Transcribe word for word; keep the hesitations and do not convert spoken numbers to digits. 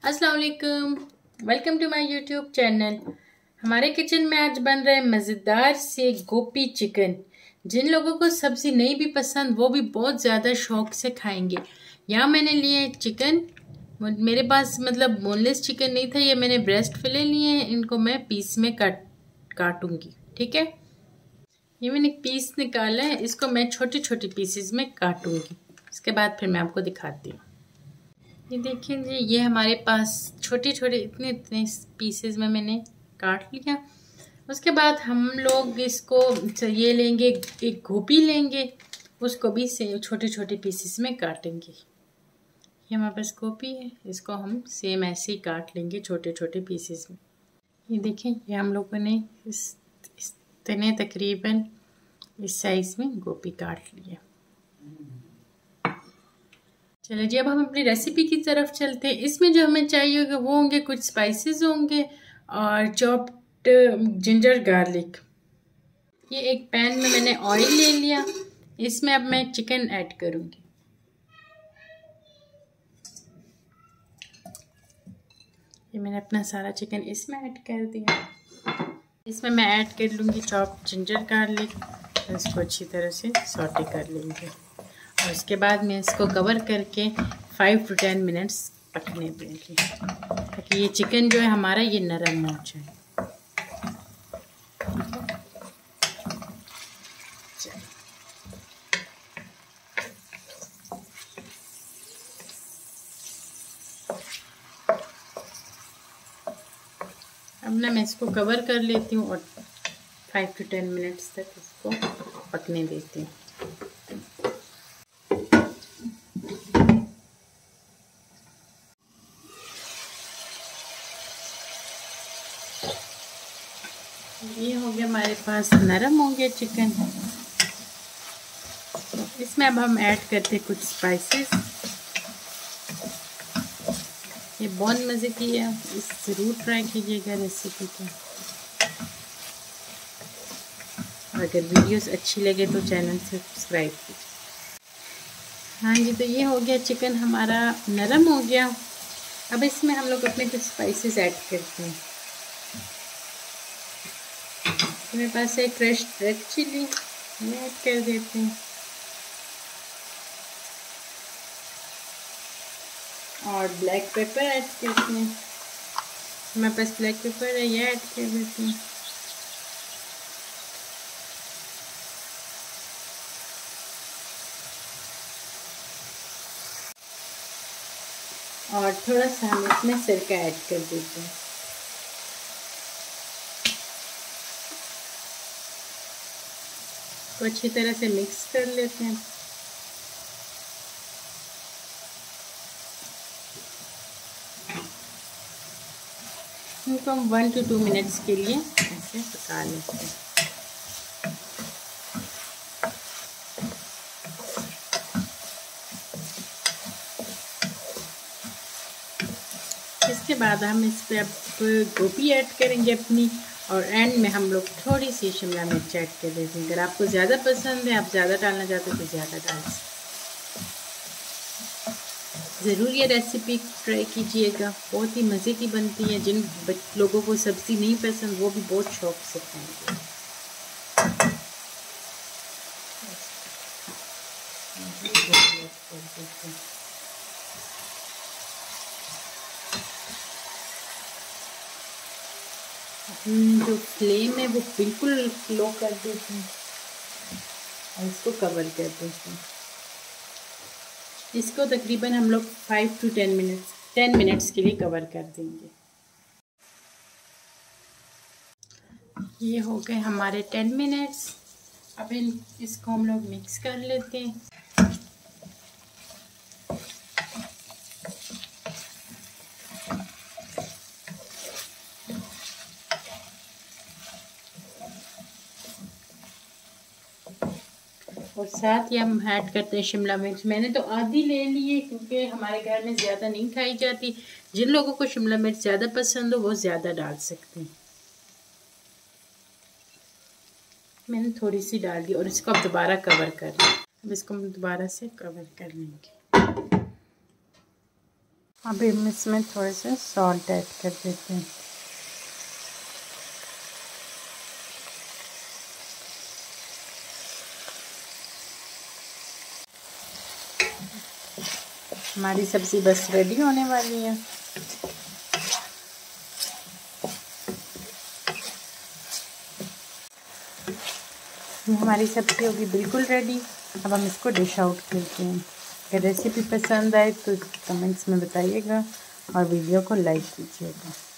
अस्सलाम वालेकुम, welcome to my YouTube channel. हमारे किचन में आज बन रहे मज़ेदार से गोभी चिकन। जिन लोगों को सब्ज़ी नहीं भी पसंद वो भी बहुत ज़्यादा शौक से खाएंगे। यहाँ मैंने लिए चिकन, मेरे पास मतलब बोनलेस चिकन नहीं था, ये मैंने ब्रेस्ट फिले लिए हैं। इनको मैं पीस में काट काटूंगी। ठीक है, ये मैंने पीस निकाला है, इसको मैं छोटी छोटी पीसेस में काटूंगी। इसके बाद फिर मैं आपको दिखाती हूँ। ये देखिए जी, ये हमारे पास छोटे छोटे इतने इतने पीसेस में मैंने काट लिया। उसके बाद हम लोग इसको ये लेंगे, एक गोभी लेंगे, उसको भी सेम छोटे छोटे पीसेस में काटेंगे। ये हमारे पास गोभी है, इसको हम सेम ऐसे ही काट लेंगे छोटे छोटे पीसेस में। ये देखें, ये हम लोगों ने इस इतने तकरीबन इस साइज़ में गोभी काट लिया। चलो जी, अब हम अपनी रेसिपी की तरफ चलते हैं। इसमें जो हमें चाहिए होगा वो होंगे कुछ स्पाइसेस होंगे और चॉप्ड जिंजर गार्लिक। ये एक पैन में मैंने ऑयल ले लिया, इसमें अब मैं चिकन ऐड करूँगी। ये मैंने अपना सारा चिकन इसमें ऐड कर दिया। इसमें मैं ऐड कर लूँगी चॉप्ड जिंजर गार्लिक, इसको अच्छी तरह से सॉटे कर लेंगे और उसके बाद मैं इसको कवर करके फाइव टू टेन मिनट्स पकने देंगे ताकि ये चिकन जो है हमारा ये नरम हो जाए। अब ना मैं इसको कवर कर लेती हूँ और फाइव टू टेन मिनट्स तक इसको पकने देती हूँ। ये हो गया हमारे पास, नरम हो गया चिकन। इसमें अब हम ऐड करते हैं कुछ स्पाइसेस। ये बहुत मज़े की है, इस ज़रूर ट्राई कीजिएगा रेसिपी को। अगर वीडियोस अच्छी लगे तो चैनल से सब्सक्राइब कीजिए। हाँ जी, तो ये हो गया चिकन हमारा नरम हो गया। अब इसमें हम लोग अपने कुछ स्पाइसेस ऐड करते हैं। मेरे पास है क्रश्ड रेड चिली, ये ऐड कर देते हैं और ब्लैक पेपर ऐड करते हैं। मेरे पास ब्लैक पेपर है, ये ऐड कर देते हैं। और थोड़ा सा हम इसमें सिरका ऐड कर देते हैं। तो अच्छी तरह से मिक्स कर लेते हैं। इनको हम वन टू टू मिनट्स के लिए ऐसे पका लेते हैं। इसके बाद हम इस पर अब गोभी ऐड करेंगे अपनी, और एंड में हम लोग थोड़ी सी शिमला मिर्च ऐड कर देते हैं। अगर आपको ज़्यादा पसंद है, आप ज़्यादा डालना चाहते हो तो ज़्यादा डाल सकते। ज़रूर ये रेसिपी ट्राई कीजिएगा, बहुत ही मज़े की बनती है। जिन लोगों को सब्ज़ी नहीं पसंद वो भी बहुत शौक से खाएंगे। जो फ्लेम है वो बिल्कुल लो कर देते हैं और इसको कवर कर देते हैं। इसको तकरीबन हम लोग five to ten minutes ten minutes के लिए कवर कर देंगे। ये हो गए हमारे टेन मिनट्स। अब इन इसको हम लोग मिक्स कर लेते हैं। और साथ ही हम ऐड करते हैं शिमला मिर्च। मैंने तो आधी ले ली है क्योंकि हमारे घर में ज़्यादा नहीं खाई जाती। जिन लोगों को शिमला मिर्च ज़्यादा पसंद हो वो ज़्यादा डाल सकते हैं। मैंने थोड़ी सी डाल दी और इसको अब दोबारा कवर कर लें। अब इसको हम दोबारा से कवर कर लेंगे। अभी हम इसमें थोड़े से सॉल्ट ऐड कर देते हैं। हमारी सब्ज़ी बस रेडी होने वाली है। ये हमारी सब्ज़ी होगी बिल्कुल रेडी। अब हम इसको डिश आउट करते हैं। अगर रेसिपी पसंद आए तो कमेंट्स में बताइएगा और वीडियो को लाइक कीजिएगा।